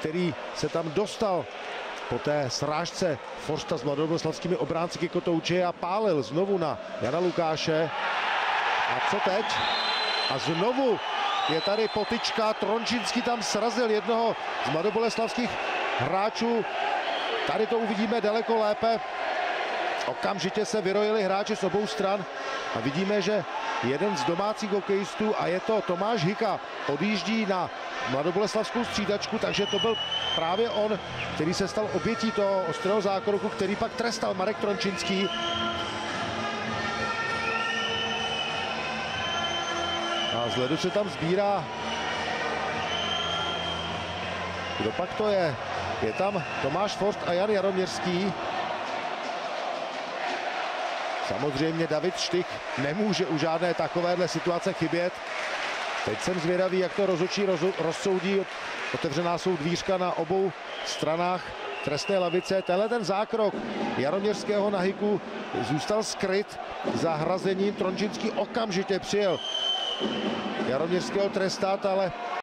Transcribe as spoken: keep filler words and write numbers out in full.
který se tam dostal po té srážce Forsta s mladoboleslavskými obránci ke kotouči a pálil znovu na Jana Lukáše. A co teď? A znovu je tady potyčka, Trončinský tam srazil jednoho z mladoboleslavských hráčů. Tady to uvidíme daleko lépe. Okamžitě se vyrojili hráči z obou stran a vidíme, že jeden z domácích hokejistů, a je to Tomáš Hika, odjíždí na mladoboleslavskou střídačku, takže to byl právě on, který se stal obětí toho ostrého zákroku, který pak trestal Marek Trončinský. A z ledu se tam sbírá. Kdo pak to je? Je tam Tomáš Forst a Jan Jaroměřský. Samozřejmě David Štych nemůže u žádné takovéhle situace chybět. Teď jsem zvědavý, jak to rozhodčí rozsoudí. Otevřená jsou dvířka na obou stranách trestné lavice. Tenhle ten zákrok Jaroměřského na Hiku zůstal skryt za hrazením. Trončinský okamžitě přijel Jaroměřského trestat, ale